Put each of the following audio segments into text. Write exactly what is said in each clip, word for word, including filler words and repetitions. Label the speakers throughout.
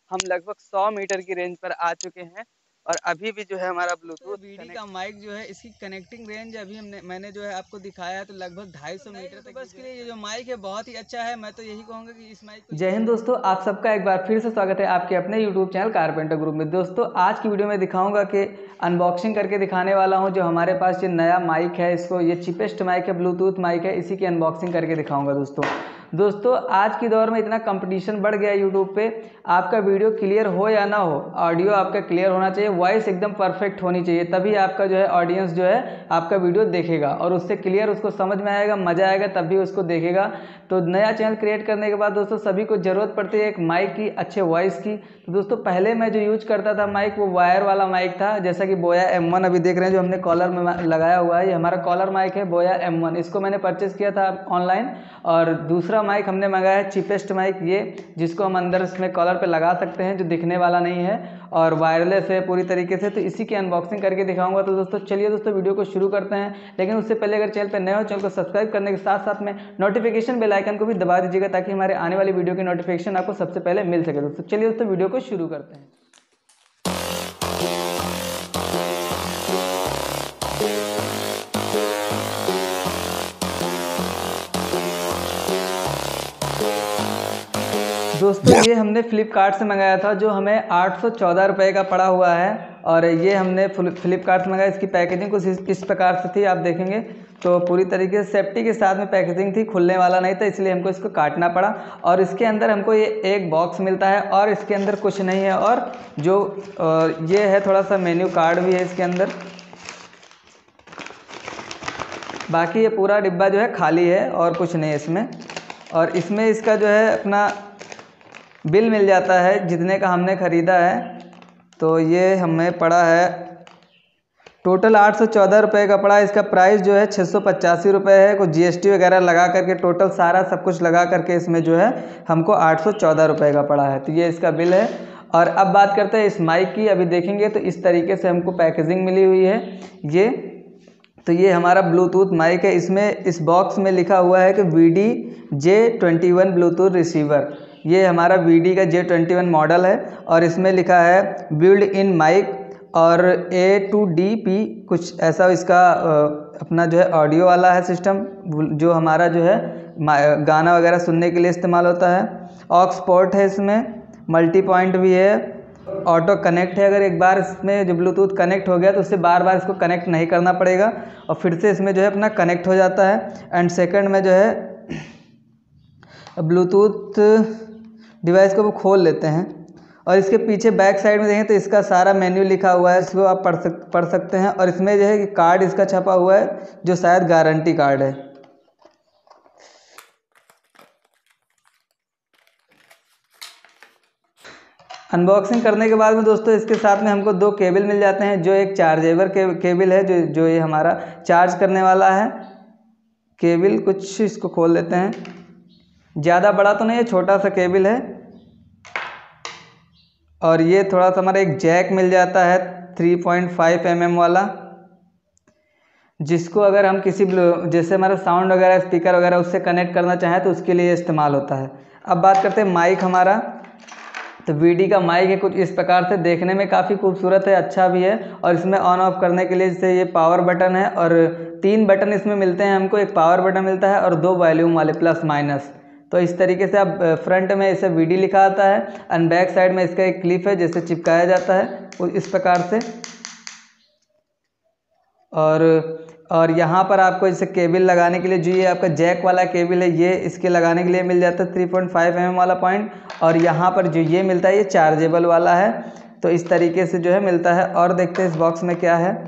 Speaker 1: हम लगभग सौ मीटर की रेंज पर आ चुके हैं और अभी भी जो है हमारा ब्लूटूथ
Speaker 2: वीडी का माइक जो है इसकी कनेक्टिंग रेंज अभी हमने मैंने जो है आपको दिखाया है तो लगभग ढाई सौ मीटर तक। बस के लिए ये जो माइक है बहुत ही अच्छा है। मैं तो यही कहूँगा कि इस माइक को।
Speaker 3: जय हिंद दोस्तों, आप सबका एक बार फिर से स्वागत है आपके अपने यूट्यूब चैनल कारपेंटर ग्रुप में। दोस्तों आज की वीडियो में दिखाऊंगा कि अनबॉक्सिंग करके दिखाने वाला हूं जो हमारे पास ये नया माइक है। इसको ये चिपेस्ट माइक है, ब्लूटूथ माइक है, इसी की अनबॉक्सिंग करके दिखाऊंगा। दोस्तों दोस्तों आज की दौर में इतना कंपटीशन बढ़ गया यूट्यूब पे, आपका वीडियो क्लियर हो या ना हो, ऑडियो आपका क्लियर होना चाहिए, वॉइस एकदम परफेक्ट होनी चाहिए, तभी आपका जो है ऑडियंस जो है आपका वीडियो देखेगा और उससे क्लियर उसको समझ में आएगा, मज़ा आएगा, तब भी उसको देखेगा। तो नया चैनल क्रिएट करने के बाद दोस्तों सभी को ज़रूरत पड़ती है एक माइक की, अच्छे वॉइस की। तो दोस्तों पहले मैं जो यूज करता था माइक वो वायर वाला माइक था, जैसा कि बोया एम वन अभी देख रहे हैं जो हमने कॉलर में लगाया हुआ है, ये हमारा कॉलर माइक है बोया एम वन। इसको मैंने परचेस किया था ऑनलाइन। और दूसरा माइक हमने मंगाया है चिपेस्ट माइक, ये जिसको हम अंदर इसमें कॉलर पे लगा सकते हैं, जो दिखने वाला नहीं है और वायरलेस है पूरी तरीके से। तो इसी की अनबॉक्सिंग करके दिखाऊंगा। तो दोस्तों चलिए दोस्तों वीडियो को शुरू करते हैं, लेकिन उससे पहले अगर चैनल पर नए हो चैनल को सब्सक्राइब करने के साथ साथ में नोटिफिकेशन बेल आइकन को भी दबा दीजिएगा ताकि हमारे आने वाली वीडियो की नोटिफिकेशन आपको सबसे पहले मिल सके। दोस्तों चलिए दोस्तों वीडियो को शुरू करते हैं। दोस्तों ये हमने फ्लिपकार्ट से मंगाया था जो हमें आठ सौ चौदह रुपये का पड़ा हुआ है और ये हमने फ्लिपकार्ट से मंगाया। इसकी पैकेजिंग कुछ इस, इस प्रकार से थी, आप देखेंगे तो पूरी तरीके से सेफ्टी के साथ में पैकेजिंग थी, खुलने वाला नहीं था, इसलिए हमको इसको काटना पड़ा। और इसके अंदर हमको ये एक बॉक्स मिलता है और इसके अंदर कुछ नहीं है। और जो और ये है थोड़ा सा मेन्यू कार्ड भी है इसके अंदर, बाकी ये पूरा डिब्बा जो है खाली है और कुछ नहीं है इसमें। और इसमें इसका जो है अपना बिल मिल जाता है जितने का हमने ख़रीदा है। तो ये हमें पड़ा है टोटल आठ सौ चौदह रुपये का पड़ा। इसका प्राइस जो है छः सौ पचासी रुपये है, कुछ जीएसटी वगैरह लगा करके टोटल सारा सब कुछ लगा करके इसमें जो है हमको आठ सौ चौदह रुपये का पड़ा है। तो ये इसका बिल है। और अब बात करते हैं इस माइक की। अभी देखेंगे तो इस तरीके से हमको पैकेजिंग मिली हुई है ये। तो ये हमारा ब्लूटूथ माइक है। इसमें इस बॉक्स में लिखा हुआ है कि V D J twenty one Bluetooth receiver. ये हमारा वी डी का जे ट्वेंटी वन मॉडल है और इसमें लिखा है बिल्ड इन माइक और ए टू डी पी, कुछ ऐसा इसका अपना जो है ऑडियो वाला है सिस्टम, जो हमारा जो है गाना वगैरह सुनने के लिए इस्तेमाल होता है। ऑक्स पोर्ट है इसमें, मल्टी पॉइंट भी है, ऑटो कनेक्ट है। अगर एक बार इसमें जो ब्लूटूथ कनेक्ट हो गया तो उससे बार बार इसको कनेक्ट नहीं करना पड़ेगा और फिर से इसमें जो है अपना कनेक्ट हो जाता है। एंड सेकंड में जो है ब्लूटूथ डिवाइस को वो खोल लेते हैं और इसके पीछे बैक साइड में देखें तो इसका सारा मेन्यू लिखा हुआ है, इसको आप पढ़ सक पढ़ सकते हैं। और इसमें जो है कि कार्ड इसका छपा हुआ है जो शायद गारंटी कार्ड है। अनबॉक्सिंग करने के बाद में दोस्तों इसके साथ में हमको दो केबल मिल जाते हैं, जो एक चार्जेबल के, केबल है जो जो ये हमारा चार्ज करने वाला है केबल। कुछ इसको खोल लेते हैं, ज़्यादा बड़ा तो नहीं है, छोटा सा केबल है। और ये थोड़ा सा हमारा एक जैक मिल जाता है three point five M M वाला, जिसको अगर हम किसी जैसे हमारा साउंड वगैरह स्पीकर वगैरह उससे कनेक्ट करना चाहें तो उसके लिए इस्तेमाल होता है। अब बात करते हैं माइक हमारा। तो वी डी का माइक है कुछ इस प्रकार से, देखने में काफ़ी खूबसूरत है, अच्छा भी है। और इसमें ऑन ऑफ करने के लिए जैसे ये पावर बटन है और तीन बटन इसमें मिलते हैं हमको, एक पावर बटन मिलता है और दो वॉल्यूम वाले प्लस माइनस। तो इस तरीके से अब फ्रंट में इसे वी डी लिखा आता है एंड बैक साइड में इसका एक क्लिप है जिससे चिपकाया जाता है इस प्रकार से। और और यहाँ पर आपको इसे केबल लगाने के लिए जो ये आपका जैक वाला केबल है ये इसके लगाने के लिए मिल जाता है three point five M M वाला पॉइंट। और यहाँ पर जो ये मिलता है ये चार्जेबल वाला है। तो इस तरीके से जो है मिलता है। और देखते हैं इस बॉक्स में क्या है।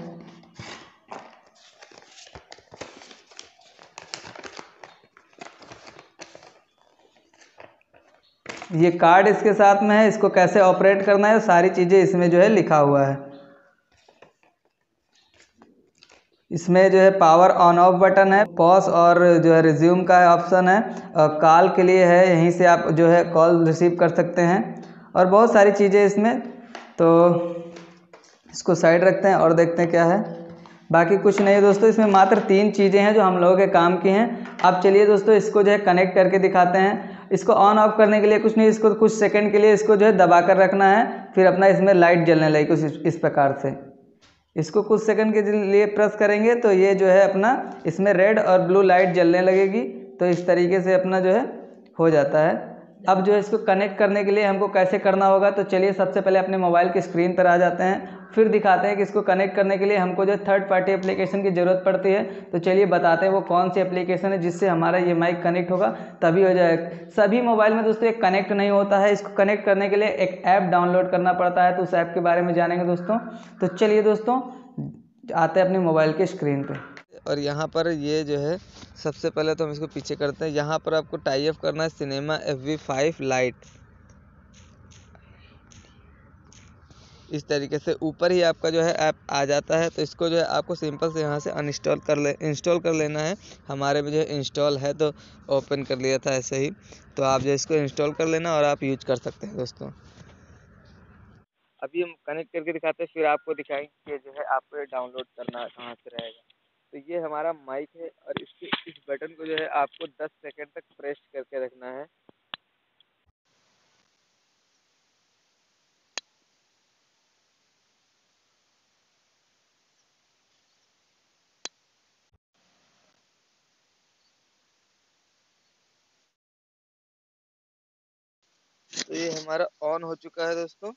Speaker 3: ये कार्ड इसके साथ में है, इसको कैसे ऑपरेट करना है सारी चीज़ें इसमें जो है लिखा हुआ है। इसमें जो है पावर ऑन ऑफ बटन है, पॉज और जो है रिज्यूम का ऑप्शन है, और कॉल के लिए है, यहीं से आप जो है कॉल रिसीव कर सकते हैं और बहुत सारी चीज़ें इसमें। तो इसको साइड रखते हैं और देखते हैं क्या है। बाकी कुछ नहीं है दोस्तों, इसमें मात्र तीन चीज़ें हैं जो हम लोगों के काम की हैं। अब चलिए दोस्तों इसको जो है कनेक्ट करके दिखाते हैं। इसको ऑन ऑफ करने के लिए कुछ नहीं, इसको कुछ सेकंड के लिए इसको जो है दबा कर रखना है, फिर अपना इसमें लाइट जलने लगेगी कुछ इस, इस प्रकार से। इसको कुछ सेकंड के लिए प्रेस करेंगे तो ये जो है अपना इसमें रेड और ब्लू लाइट जलने लगेगी। तो इस तरीके से अपना जो है हो जाता है। अब जो है इसको कनेक्ट करने के लिए हमको कैसे करना होगा, तो चलिए सबसे पहले अपने मोबाइल की स्क्रीन पर आ जाते हैं, फिर दिखाते हैं कि इसको कनेक्ट करने के लिए हमको जो थर्ड पार्टी एप्लीकेशन की ज़रूरत पड़ती है। तो चलिए बताते हैं वो कौन सी एप्लीकेशन है जिससे हमारा ये माइक कनेक्ट होगा, तभी हो जाएगा। सभी मोबाइल में दोस्तों एक कनेक्ट नहीं होता है, इसको कनेक्ट करने के लिए एक ऐप डाउनलोड करना पड़ता है, तो उस ऐप के बारे में जानेंगे दोस्तों। तो चलिए दोस्तों आते हैं अपने मोबाइल के स्क्रीन पे।
Speaker 4: और यहाँ पर ये जो है सबसे पहले तो हम इसको पीछे करते हैं। यहाँ पर आपको टाई अप करना है cinema F V five light. इस तरीके से ऊपर ही आपका जो है ऐप आ जाता है। तो इसको जो है आपको सिंपल से यहाँ से अनइंस्टॉल कर ले इंस्टॉल कर लेना है। हमारे में जो है इंस्टॉल है तो ओपन कर लिया था ऐसे ही, तो आप जो इसको इंस्टॉल कर लेना और आप यूज कर सकते हैं दोस्तों। अभी हम कनेक्ट करके दिखाते हैं, फिर आपको दिखाएंगे कि जो है आपको ये डाउनलोड करना कहाँ से रहेगा। तो ये हमारा माइक है और इसके इस बटन को जो है आपको दस सेकंड तक प्रेस करके रखना है। तो ये हमारा ऑन हो चुका है दोस्तों।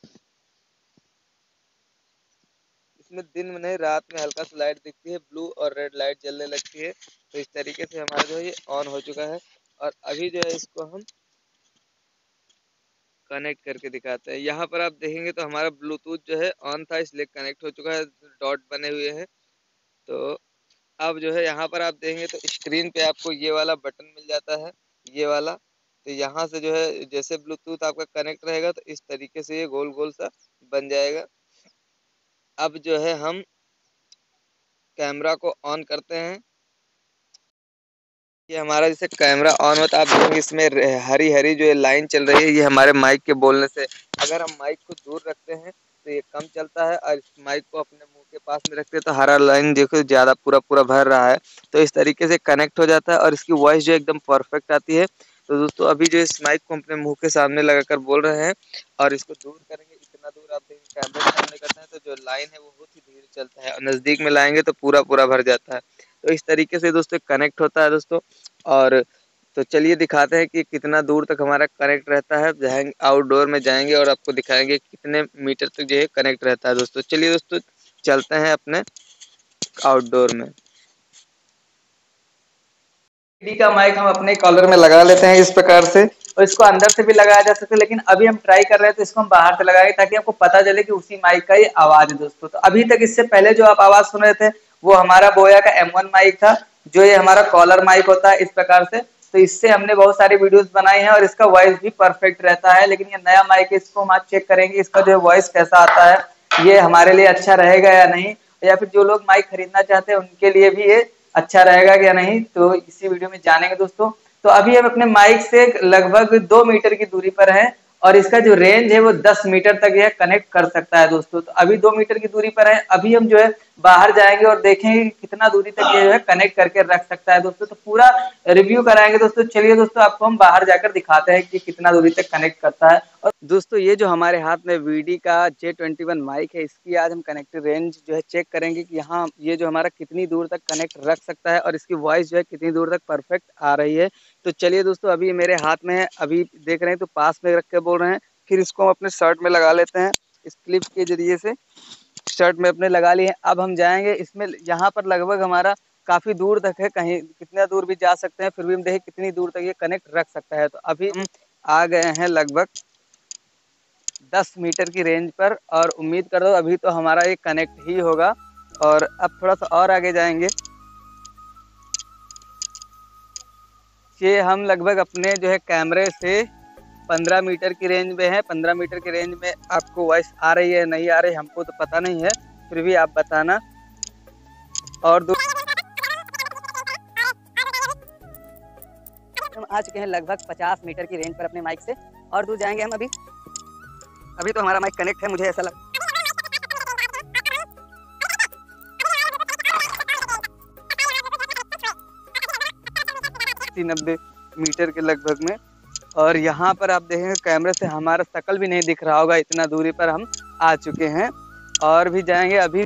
Speaker 4: इसमें दिन में नहीं रात में हल्का सा लाइट दिखती है, ब्लू और रेड लाइट जलने लगती है। तो इस तरीके से हमारा जो है ये ऑन हो चुका है। और अभी जो है इसको हम कनेक्ट करके दिखाते हैं। यहाँ पर आप देखेंगे तो हमारा ब्लूटूथ जो है ऑन था, इसलिए कनेक्ट हो चुका है, डॉट बने हुए हैं। तो अब जो है यहाँ पर आप देखेंगे तो स्क्रीन पे आपको ये वाला बटन मिल जाता है, ये वाला। तो यहाँ से जो है जैसे ब्लूटूथ आपका कनेक्ट रहेगा तो इस तरीके से ये गोल गोल सा बन जाएगा। अब जो है हम कैमरा को ऑन करते हैं। ये हमारा जैसे कैमरा ऑन होता है, आप देखेंगे इसमें हरी हरी जो है लाइन चल रही है, ये हमारे माइक के बोलने से। अगर हम माइक को दूर रखते हैं तो ये कम चलता है, और इस माइक को अपने मुंह के पास में रखते हैं तो हरा लाइन देखो ज़्यादा पूरा पूरा भर रहा है। तो इस तरीके से कनेक्ट हो जाता है और इसकी वॉइस जो एकदम परफेक्ट आती है। तो दोस्तों अभी जो इस माइक को अपने मुँह के सामने लगाकर बोल रहे हैं और इसको दूर करेंगे, इतना दूर आप देखेंगे कैमरे के सामने करते हैं तो जो लाइन है वो बहुत ही धीरे चलता है, और नज़दीक में लाएंगे तो पूरा पूरा भर जाता है। तो इस तरीके से दोस्तों कनेक्ट होता है दोस्तों। और तो चलिए दिखाते हैं कि कितना दूर तक हमारा कनेक्ट रहता है। जाएंगे आउटडोर में जाएंगे और आपको दिखाएंगे कितने मीटर तक जो है कनेक्ट रहता है दोस्तों। चलिए दोस्तों चलते हैं अपने आउटडोर में।
Speaker 3: डी का माइक हम अपने कॉलर में लगा लेते हैं इस प्रकार से, और इसको अंदर से भी लगाया जा सकता है, लेकिन अभी हम ट्राई कर रहे हैं तो इसको हम बाहर से लगाएंगे ताकि आपको पता चले कि उसी माइक का ये आवाज है दोस्तों। तो अभी तक इससे पहले जो आप आवाज सुन रहे थे वो हमारा बोया का एम वन माइक था, जो ये हमारा कॉलर माइक होता है इस प्रकार से। तो इससे हमने बहुत सारी वीडियोस बनाई हैं और इसका वॉइस भी परफेक्ट रहता है। लेकिन ये नया माइक है, इसको हम आज चेक करेंगे इसका जो वॉइस कैसा आता है, ये हमारे लिए अच्छा रहेगा या नहीं, या फिर जो लोग माइक खरीदना चाहते हैं उनके लिए भी ये अच्छा रहेगा या नहीं, तो इसी वीडियो में जानेंगे दोस्तों। तो अभी हम अपने माइक से लगभग दो मीटर की दूरी पर हैं और इसका जो रेंज है वो दस मीटर तक यह कनेक्ट कर सकता है दोस्तों। तो अभी दो मीटर की दूरी पर है, अभी हम जो है बाहर जाएंगे और देखेंगे कितना दूरी तक ये जो है कनेक्ट करके रख सकता है दोस्तों। तो पूरा रिव्यू कराएंगे दोस्तों। चलिए दोस्तों आपको हम बाहर जाकर दिखाते हैं कि कितना दूरी तक कनेक्ट करता है। और दोस्तों ये जो हमारे हाथ में वीडी का जे ट्वेंटी वन माइक है, इसकी आज हम कनेक्टेड रेंज जो है चेक करेंगे कि यहाँ ये जो हमारा कितनी दूर तक कनेक्ट रख सकता है और इसकी वॉइस जो है कितनी दूर तक परफेक्ट आ रही है। तो चलिए दोस्तों अभी मेरे हाथ में है, अभी देख रहे हैं तो पास में रख के बोल रहे हैं। फिर इसको हम अपने शर्ट में लगा लेते हैं, इस क्लिप के जरिए से शर्ट में अपने लगा लिए। अब हम जाएंगे इसमें, यहाँ पर लगभग हमारा काफ़ी दूर तक है, कहीं कितना दूर भी जा सकते हैं, फिर भी हम देखें कितनी दूर तक ये कनेक्ट रख सकता है। तो अभी हम आ गए हैं लगभग दस मीटर की रेंज पर, और उम्मीद कर दो अभी तो हमारा ये कनेक्ट ही होगा। और अब थोड़ा सा और आगे जाएंगे, ये हम लगभग अपने जो है कैमरे से पंद्रह मीटर की रेंज में है। पंद्रह मीटर की रेंज में आपको वॉइस आ रही है नहीं आ रही हमको तो पता नहीं है, फिर भी आप बताना। और दो हम आ चुके हैं लगभग पचास मीटर की रेंज पर अपने माइक से, और दूर जाएंगे हम। अभी अभी तो हमारा माइक कनेक्ट है, मुझे ऐसा लग अस्सी नब्बे मीटर के लगभग में
Speaker 1: और यहाँ पर आप देखेंगे कैमरे से हमारा शक्ल भी नहीं दिख रहा होगा, इतना दूरी पर हम आ चुके हैं। और भी जाएंगे अभी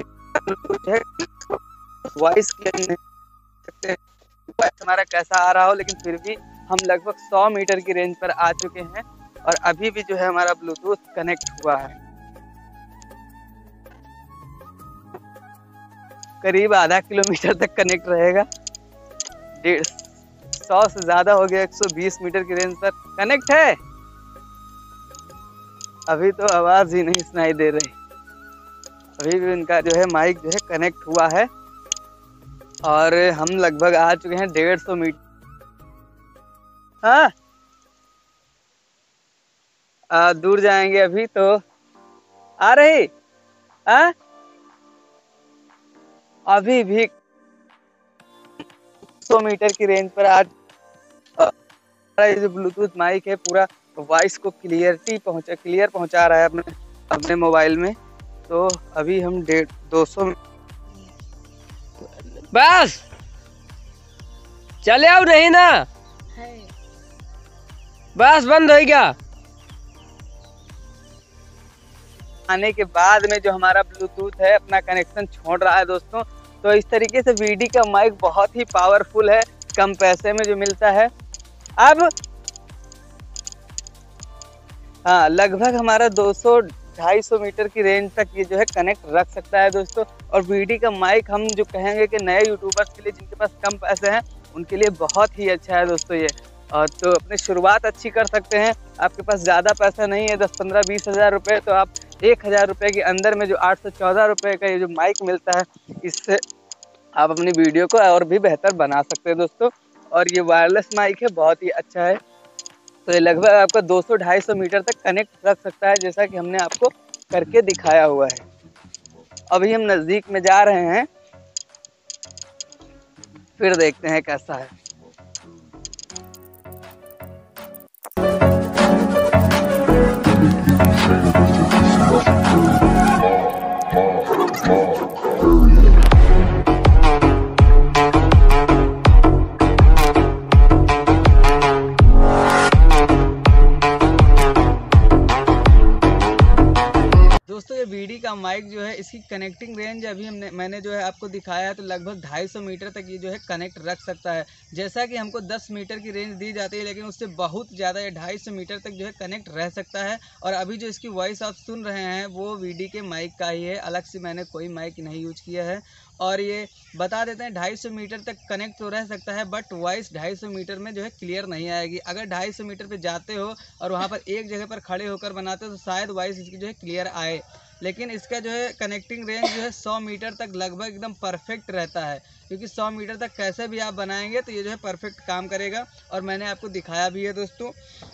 Speaker 1: वॉइस हमारा कैसा आ रहा हो, लेकिन फिर भी हम लगभग सौ मीटर की रेंज पर आ चुके हैं और अभी भी जो है हमारा ब्लूटूथ कनेक्ट हुआ है। करीब आधा किलोमीटर तक कनेक्ट रहेगा। डेढ़ सौ से ज्यादा हो गया, एक सौ बीस मीटर की रेंज पर कनेक्ट है। अभी तो आवाज ही नहीं सुनाई दे रही। अभी भी इनका जो है माइक जो है कनेक्ट हुआ है और हम लगभग आ चुके हैं डेढ़ सौ मीटर। हाँ आ, दूर जाएंगे अभी तो आ रही। हाँ अभी भी सौ मीटर की रेंज पर आज ये जो ब्लूटूथ माइक है पूरा वॉइस को क्लियरिटी पहुंचा क्लियर पहुंचा रहा है अपने अपने मोबाइल में। तो अभी हम डेढ़ दो सौ
Speaker 5: बस चले आओ नहीं ना, बस बंद हो गया।
Speaker 1: आने के बाद में जो हमारा ब्लूटूथ है अपना कनेक्शन छोड़ रहा है दोस्तों। तो इस तरीके से वीडी का माइक बहुत ही पावरफुल है, कम पैसे में जो मिलता है। अब हाँ लगभग हमारा दो सौ ढाई सौ मीटर की रेंज तक ये जो है कनेक्ट रख सकता है दोस्तों। और वीडी का माइक हम जो कहेंगे कि नए यूट्यूबर्स के लिए जिनके पास कम पैसे हैं उनके लिए बहुत ही अच्छा है दोस्तों ये। और तो अपनी शुरुआत अच्छी कर सकते हैं। आपके पास ज़्यादा पैसा नहीं है, दस पंद्रह बीस हज़ार रुपये, तो आप एक हज़ार रुपये के अंदर में जो आठ सौ चौदह रुपये का ये जो माइक मिलता है इससे आप अपनी वीडियो को और भी बेहतर बना सकते हैं दोस्तों। और ये वायरलेस माइक है, बहुत ही अच्छा है। तो ये लगभग आपका दो सौ ढाई सौ मीटर तक कनेक्ट रख सकता है, जैसा कि हमने आपको करके दिखाया हुआ है। अभी हम नज़दीक में जा रहे हैं, फिर देखते हैं कैसा है।
Speaker 2: दोस्तों ये वीडी का माइक जो है इसकी कनेक्टिंग रेंज अभी हमने मैंने जो है आपको दिखाया है, तो लगभग ढाई सौ मीटर तक ये जो है कनेक्ट रख सकता है। जैसा कि हमको दस मीटर की रेंज दी जाती है, लेकिन उससे बहुत ज़्यादा ये ढाई सौ मीटर तक जो है कनेक्ट रह सकता है। और अभी जो इसकी वॉइस आप सुन रहे हैं वो वीडी के माइक का ही है, अलग से मैंने कोई माइक नहीं यूज किया है। और ये बता देते हैं ढाई सौ मीटर तक कनेक्ट तो रह सकता है, बट वॉइस ढाई सौ मीटर में जो है क्लियर नहीं आएगी। अगर ढाई सौ मीटर पे जाते हो और वहाँ पर एक जगह पर खड़े होकर बनाते हो तो शायद वॉइस इसकी जो है क्लियर आए। लेकिन इसका जो है कनेक्टिंग रेंज जो है सौ मीटर तक लगभग एकदम परफेक्ट रहता है, क्योंकि सौ मीटर तक कैसे भी आप बनाएंगे तो ये जो है परफेक्ट काम करेगा। और मैंने आपको दिखाया भी है दोस्तों।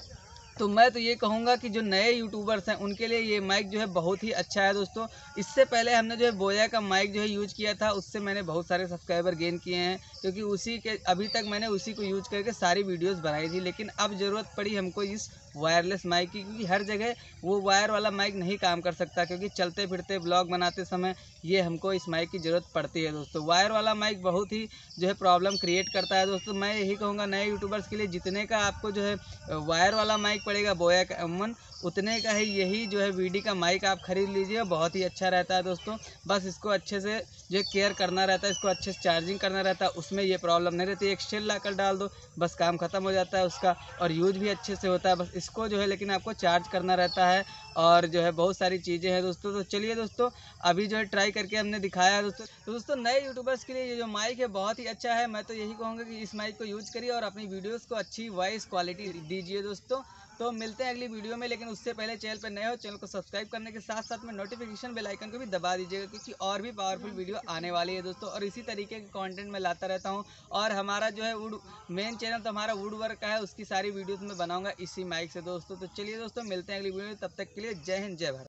Speaker 2: तो मैं तो ये कहूँगा कि जो नए यूट्यूबर्स हैं उनके लिए ये माइक जो है बहुत ही अच्छा है दोस्तों। इससे पहले हमने जो है बोया का माइक जो है यूज किया था, उससे मैंने बहुत सारे सब्सक्राइबर गेन किए हैं, क्योंकि उसी के अभी तक मैंने उसी को यूज करके सारी वीडियोस बनाई थी। लेकिन अब ज़रूरत पड़ी हमको इस वायरलेस माइक की, क्योंकि हर जगह वो वायर वाला माइक नहीं काम कर सकता, क्योंकि चलते फिरते ब्लॉग बनाते समय ये हमको इस माइक की ज़रूरत पड़ती है दोस्तों। वायर वाला माइक बहुत ही जो है प्रॉब्लम क्रिएट करता है दोस्तों। मैं यही कहूँगा नए यूट्यूबर्स के लिए, जितने का आपको जो है वायर वाला माइक पड़ेगा बोया का अमन, उतने का ही यही जो है वीडी का माइक आप खरीद लीजिए, बहुत ही अच्छा रहता है दोस्तों। बस इसको अच्छे से जो केयर करना रहता है, इसको अच्छे से चार्जिंग करना रहता है, उसमें ये प्रॉब्लम नहीं रहती। एक शेल लाकर डाल दो, बस काम खत्म हो जाता है उसका, और यूज भी अच्छे से होता है। बस इसको जो है लेकिन आपको चार्ज करना रहता है, और जो है बहुत सारी चीज़ें हैं दोस्तों। तो चलिए दोस्तों अभी जो है ट्राई करके हमने दिखाया है दोस्तों। तो दोस्तों नए यूट्यूबर्स के लिए ये जो माइक है बहुत ही अच्छा है। मैं तो यही कहूँगा कि इस माइक को यूज करिए और अपनी वीडियोज़ को अच्छी वॉइस क्वालिटी दीजिए दोस्तों। तो मिलते हैं अगली वीडियो में, लेकिन उससे पहले चैनल पर नए हो चैनल को सब्सक्राइब करने के साथ साथ में नोटिफिकेशन बेल आइकन को भी दबा दीजिएगा, क्योंकि और भी पावरफुल वीडियो आने वाली है दोस्तों। और इसी तरीके के कंटेंट मैं लाता रहता हूं। और हमारा जो है वुड मेन चैनल तो हमारा वुड वर्क का है, उसकी सारी वीडियोस मैं बनाऊंगा इसी माइक से दोस्तों। तो चलिए दोस्तों मिलते हैं अगली वीडियो में, तब तक के लिए जय हिंद जय भारत।